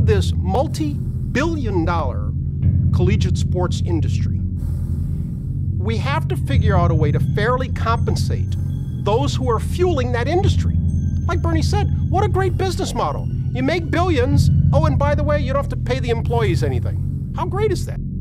have this multi-billion-dollar collegiate sports industry. We have to figure out a way to fairly compensate those who are fueling that industry. Like Bernie said, what a great business model. You make billions, oh, and by the way, you don't have to pay the employees anything. How great is that?